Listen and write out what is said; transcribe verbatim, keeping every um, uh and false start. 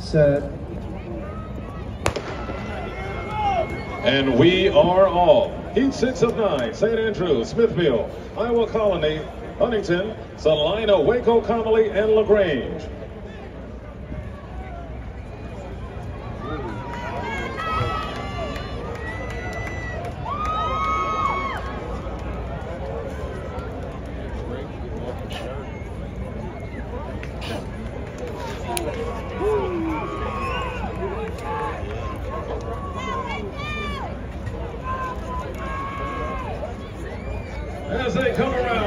set. And we are all. Heat six of nine, Saint Andrews, Smithfield, Iowa Colony, Huntington, Salina, Waco, Connolly, and LaGrange. As they come around.